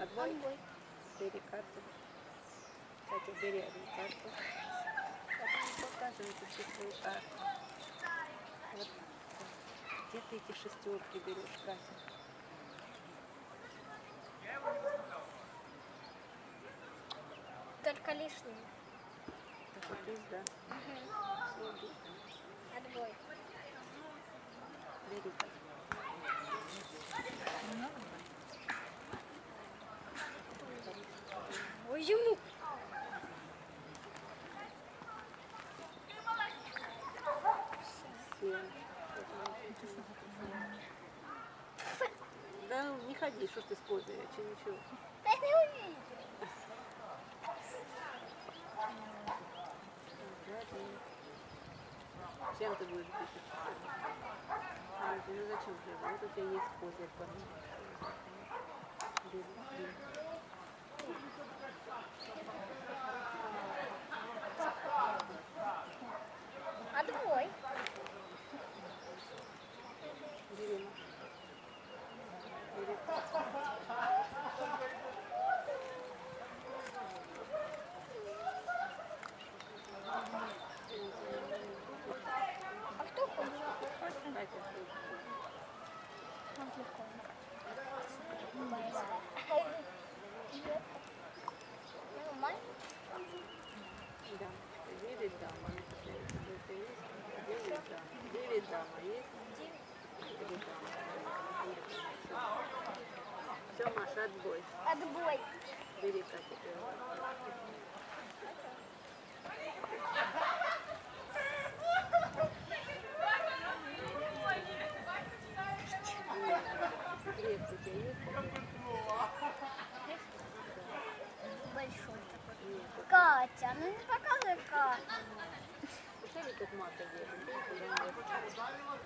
Отбой. Отбой. Бери карту. Катя, бери одну карту. Потом показывайте все свои карты. Вот. Где ты эти шестерки берешь, Катя? Только лишние. Так вот здесь, да? Угу. Все идут. Отбой. Бери карту. Ой, ему. Да ну не ходи, что ж ты с позой, ничего. Да не увидел. Чем ты будешь бить? Ну зачем тебе? Вот у тебя есть козырь. Отбой. Бери, Маша. Бери. А кто ходит? Катя, Он легко. Нормально. дамочка. 9 дам. Они это есть. 9 дам. 9 дама есть. 9 дам. Все, Маша, отбой. Отбой. Бери, Катя, первую. Крест у тебя есть? Большой такой. Нет. Катя, ну не показывай карту. Посмотри, как Маша держит.